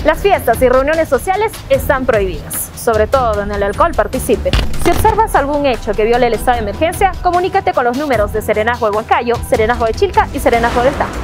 Las fiestas y reuniones sociales están prohibidas, sobre todo donde el alcohol participe. Si observas algún hecho que viole el estado de emergencia, comunícate con los números de Serenazgo de Huancayo, Serenazgo de Chilca y Serenazgo del Tambo.